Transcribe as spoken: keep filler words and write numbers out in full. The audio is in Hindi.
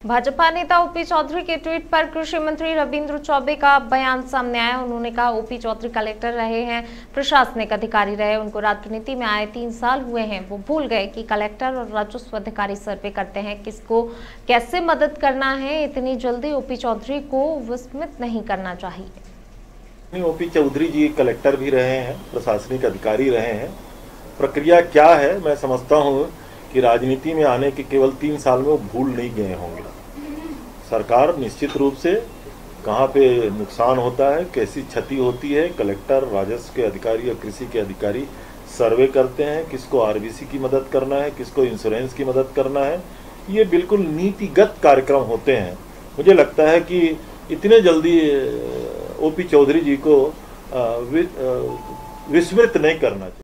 भाजपा नेता ओपी चौधरी के ट्वीट पर कृषि मंत्री रविंद्र चौबे का बयान सामने आया। उन्होंने कहा, ओपी चौधरी कलेक्टर रहे हैं, प्रशासनिक अधिकारी रहे, उनको राजनीति में आए तीन साल हुए हैं। वो भूल गए कि कलेक्टर और राजस्व अधिकारी सर्वे करते हैं, किसको कैसे मदद करना है। इतनी जल्दी ओपी चौधरी को विस्मित नहीं करना चाहिए। ओपी चौधरी जी कलेक्टर भी रहे हैं, प्रशासनिक अधिकारी रहे हैं। प्रक्रिया क्या है, मैं समझता हूँ कि राजनीति में आने के केवल तीन साल में वो भूल नहीं गए होंगे। सरकार निश्चित रूप से कहाँ पे नुकसान होता है, कैसी क्षति होती है, कलेक्टर, राजस्व के अधिकारी और कृषि के अधिकारी सर्वे करते हैं, किसको आरबीसी की मदद करना है, किसको इंश्योरेंस की मदद करना है। ये बिल्कुल नीतिगत कार्यक्रम होते हैं। मुझे लगता है कि इतने जल्दी ओपी चौधरी जी को विस्मृत नहीं करना चाहिए।